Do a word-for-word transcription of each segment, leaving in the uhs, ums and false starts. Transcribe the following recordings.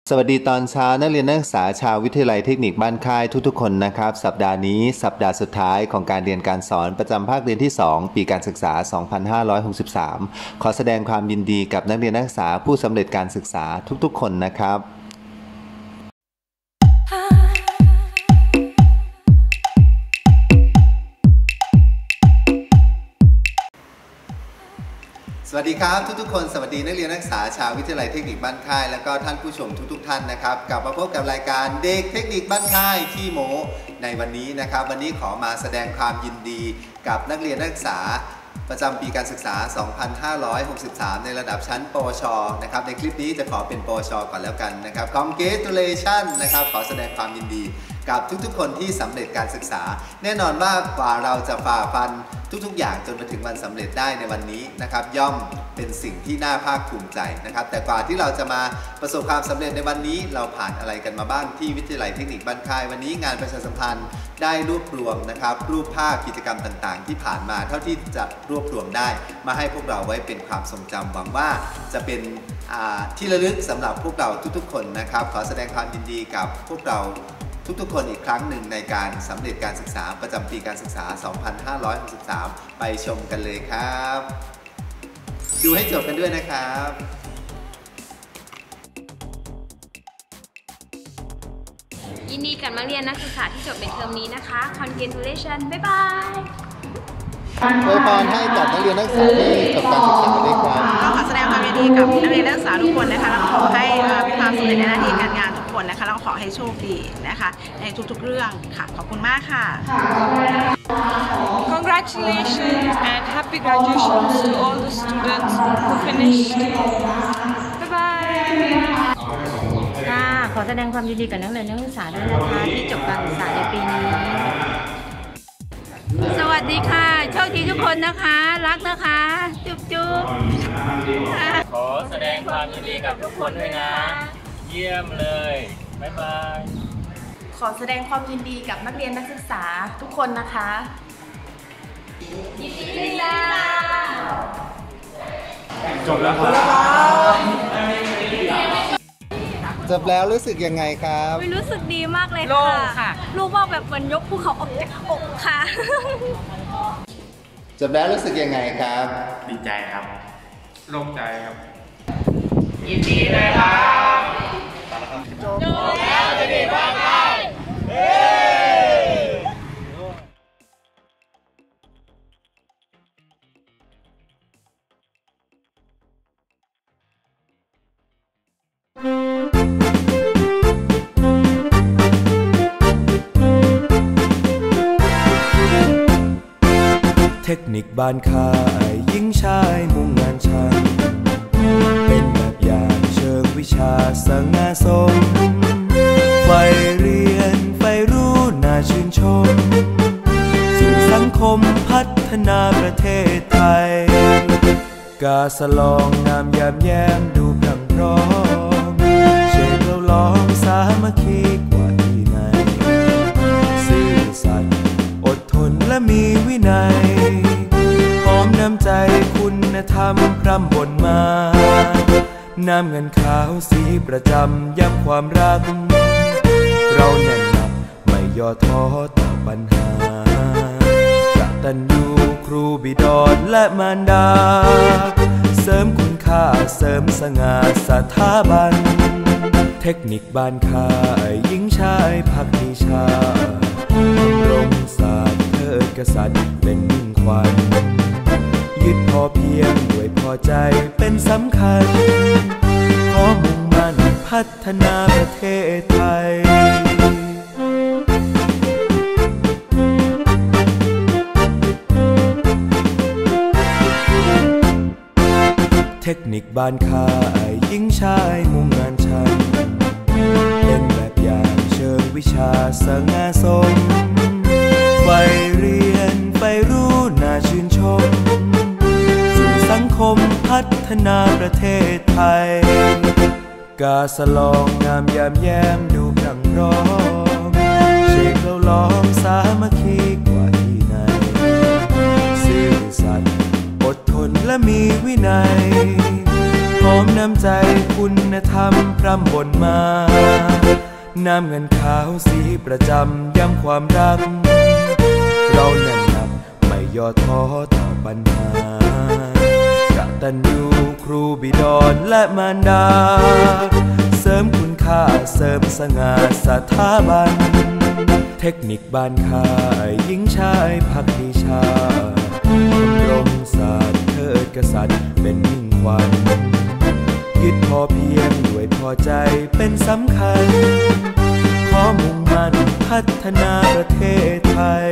สวัสดีตอนเช้านักเรียนนักศึกษาชาววิทยาลัยเทคนิคบ้านค่ายทุกๆคนนะครับสัปดาห์นี้สัปดาห์สุดท้ายของการเรียนการสอนประจำภาคเรียนที่สองปีการศึกษา สองพันห้าร้อยหกสิบสาม ขอแสดงความยินดีกับนักเรียนนักศึกษาผู้สำเร็จการศึกษาทุกๆคนนะครับสวัสดีครับทุกๆคนสวัสดีนักเรียนนักศึกษาชาววิทยาลัยเทคนิคบ้านค่ายและก็ท่านผู้ชมทุกๆท่านนะครับกลับมาพบกับรายการเด็กเทคนิคบ้านค่ายขี้โม้ในวันนี้นะครับวันนี้ขอมาแสดงความยินดีกับนักเรียนนักศึกษาประจำปีการศึกษา สองพันห้าร้อยหกสิบสาม ในระดับชั้นปวชนะครับในคลิปนี้จะขอเป็นปวชก่อนแล้วกันนะครับ Congratulation นะครับขอแสดงความยินดีกับทุกๆคนที่สำเร็จการศึกษาแน่นอนว่ากว่าเราจะฝ่าฟันทุกๆอย่างจนมาถึงวันสำเร็จได้ในวันนี้นะครับย่อมเป็นสิ่งที่น่าภาคภูมิใจนะครับแต่กว่าที่เราจะมาประสบความสำเร็จในวันนี้เราผ่านอะไรกันมาบ้างที่วิทยาลัยเทคนิคบ้านค่ายวันนี้งานประชาสัมพันธ์ได้รวบรวมนะครับรูปภาพกิจกรรมต่างๆที่ผ่านมาเท่าที่จะรวบรวมได้มาให้พวกเราไว้เป็นความทรงจำหวังว่าจะเป็นที่ระลึกสำหรับพวกเราทุกๆคนนะครับขอแสดงความยินดีกับพวกเราทุกๆคนอีกครั้งหนึ่งในการสำเร็จการศึกษาประจำปีการศึกษา สองพันห้าร้อยหกสิบสาม ไปชมกันเลยครับดูให้จบกันด้วยนะครับยินดีกับนักเรียนนักศึกษาที่จบในเทอมนี้นะคะ Congratulation บ๊ายบายอวยพรให้กับนักเรียนนักศึกษาที่จบการศึกษาด้วยครับก็ขอแสดงความยินดีกับนักเรียนนักศึกษาทุกคนนะคะแล้วขอให้มีความสำเร็จในหน้าที่การงานทุกคนนะคะแล้วขอให้โชคดีนะคะในทุกๆเรื่องค่ะขอบคุณมากค่ะ Congratulations and happy graduations to all the students who finished. Bye bye. ค่ะขอแสดงความยินดีกับนักเรียนนักศึกษาด้วยนะคะที่จบการศึกษาในปีนี้สวัสดีค่ะโชคดีทุกคนนะคะรักนะคะจุ๊บจุ๊บขอแสดงความยินดีกับทุกคนด้วยนะเยี่ยมเลยบ๊ายบายขอแสดงความยินดีกับนักเรียนนักศึกษาทุกคนนะคะยินดีค่ะจบแล้วครับจบแล้วรู้สึกยังไงครับรู้สึกดีมากเลยค่ะโล่งค่ะรู้ว่าแบบเหมือนยกภูเขาออกจากอกค่ะจบแล้วรู้สึกยังไงครับดีใจครับโล่งใจครับยินดีเลยครับจบแล้วจะดีมากเลยเทคนิคบ้านค่ายหญิงชายมุ่งงานช่างเป็นแบบอย่างเชิงวิชาสง่าสมใฝ่เรียนใฝ่รู้น่าชื่นชมสู่สังคมพัฒนาประเทศไทยกาสลองงามยามแย้มดูพรั่งพร้อมเชกเราล้อมสามัคคีกว่าที่ไหนซื่อสัตย์อดทนและมีวินัยหอมน้ำใจคุณธรรมพร่ำบนมาน้ำเงินขาวสีประจำย้ำความรักเราแน่นหนักไม่ย่อท้อต่อปัญหากตัญญูครูบิดรและมารดาเสริมคุณค่าเสริมสง่าสถาบันเทคนิคบ้านค่ายหญิงชายภาควิชารงศาสตร์เทิดกษัตริย์เป็นมิ่งขวัญยึดพอเพียงด้วยพอใจเป็นสำคัญขอมุ่งมั่นพัฒนาประเทศไทยเทคนิคบ้านค่ายหญิงชายมุ่งงานช่างเป็นแบบอย่างเชิงวิชาสง่าสมใฝ่เรียนใฝ่รู้น่าชื่นชมสู่สังคมพัฒนาประเทศไทยกาสลองงามยามแย้มดูพรั่งพร้อมเชกเราล้อมสามัคคีกว่าที่ไหนซื่อสัตย์อดทนและมีวินัยหอมน้ำใจคุณธรรมพร่ำบนมาน้ำเงินขาวสีประจำย้ำความรักเราแน่นหนักไม่ย่อท้อต่อปัญหากตัญญูครูบิดรและมารดาเสริมคุณค่าเสริมสง่าสถาบันเทคนิคบ้านค่ายหญิงชายพักดีชาชมรมศาสตร์เทิดกษัตริย์เป็นมิ่งขวัญคิดพอเพียงด้วยพอใจเป็นสำคัญขอมุ่งมั่นพัฒนาประเทศไทย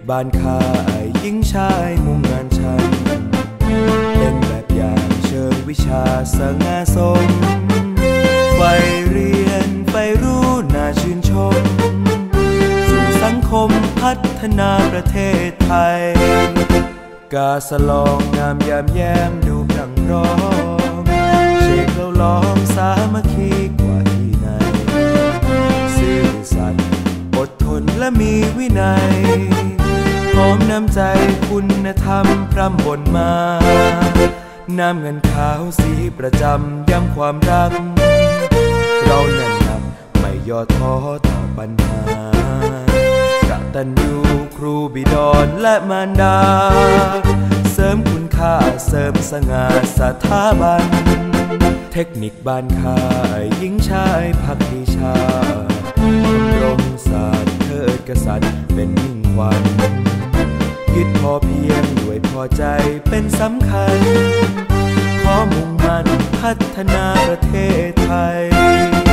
บ้านค่ายหญิงชายมุ่งงานชันเป็นแบบอย่างเชิงวิชาสง่าสมใฝ่เรียนใฝ่รู้น่าชื่นชมสู่สังคมพัฒนาประเทศไทยกาสลองงามยามแย้มดูพรั่งพร้อมเชกเล่าล้อมสามัคคีกว่าที่ไหนซื่อสัตย์อดทนและมีวินัยพร้อมน้ำใจคุณธรรมพร่ำบนมาน้ำเงินขาวสีประจำย้ำความรักเราแน่นหนักไม่ย่อท้อต่อปัญหากตัญญูครูบิดรและมารดาเสริมคุณค่าเสริมสง่าสถาบันเทคนิคบ้านค่ายหญิงชายพักดีชาดำรงศาสตร์เทิดกษัตริย์เป็นมิ่งขวัญยึดพอเพียงด้วยพอใจเป็นสำคัญขอมุ่งมั่นพัฒนาประเทศไทย